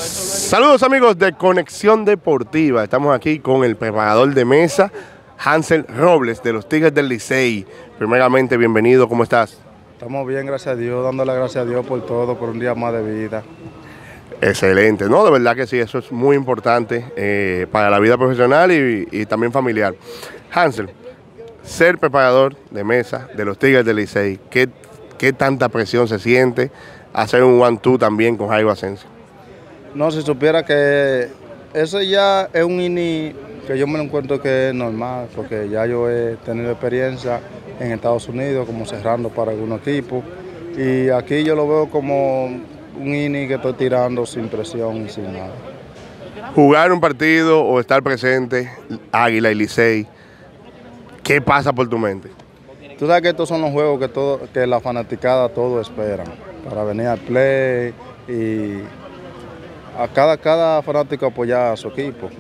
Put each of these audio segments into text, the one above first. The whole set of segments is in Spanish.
Saludos amigos de Conexión Deportiva, estamos aquí con el preparador de mesa Hansel Robles de los Tigres del Licey. Primeramente, bienvenido, ¿cómo estás? Estamos bien, gracias a Dios, dándole gracias a Dios por todo, por un día más de vida. Excelente, no, de verdad que sí, eso es muy importante para la vida profesional y también familiar. Hansel, ser preparador de mesa de los Tigres del Licey, ¿qué tanta presión se siente hacer un 1-2 también con Jairo Asensio? No, si supiera que ese ya es un inning que yo me lo encuentro que es normal, porque ya yo he tenido experiencia en Estados Unidos como cerrando para algunos equipos, y aquí yo lo veo como un inning que estoy tirando sin presión y sin nada. Jugar un partido o estar presente, Águila y Licey, ¿qué pasa por tu mente? Tú sabes que estos son los juegos que la fanaticada todo esperan, para venir al play y a cada fanático apoyar a su equipo.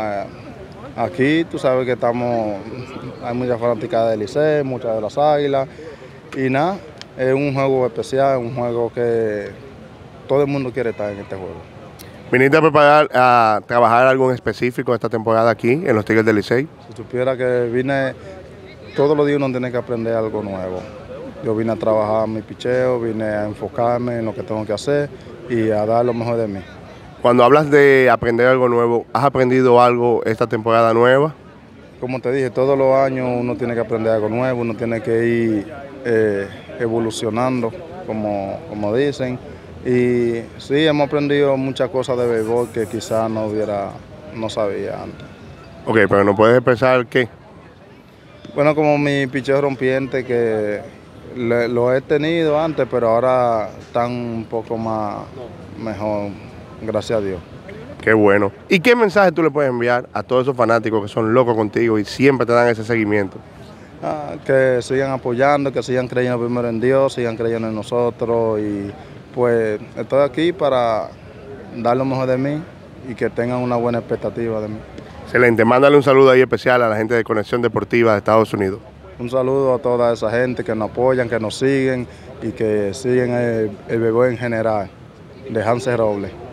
Aquí tú sabes que hay mucha fanaticada del Licey, muchas de las Águilas, y nada, es un juego especial, un juego que todo el mundo quiere estar en este juego. ¿Viniste a trabajar algo en específico esta temporada aquí en los Tigres del Licey? Si supiera que vine, todos los días uno tiene que aprender algo nuevo. Yo vine a trabajar mi picheo, vine a enfocarme en lo que tengo que hacer y a dar lo mejor de mí. Cuando hablas de aprender algo nuevo, ¿has aprendido algo esta temporada nueva? Como te dije, todos los años uno tiene que aprender algo nuevo, uno tiene que ir evolucionando, como dicen. Y sí, hemos aprendido muchas cosas de béisbol que quizás no sabía antes. Ok, pero ¿no puedes expresar qué? Bueno, como mi picheo rompiente, que lo he tenido antes, pero ahora están un poco más mejor, gracias a Dios. Qué bueno. ¿Y qué mensaje tú le puedes enviar a todos esos fanáticos que son locos contigo y siempre te dan ese seguimiento? Que sigan apoyando, que sigan creyendo primero en Dios, sigan creyendo en nosotros, y pues estoy aquí para dar lo mejor de mí y que tengan una buena expectativa de mí. Excelente. Mándale un saludo ahí especial a la gente de Conexión Deportiva de Estados Unidos. Un saludo a toda esa gente que nos apoyan, que nos siguen y que siguen el béisbol en general, de Hansel Robles.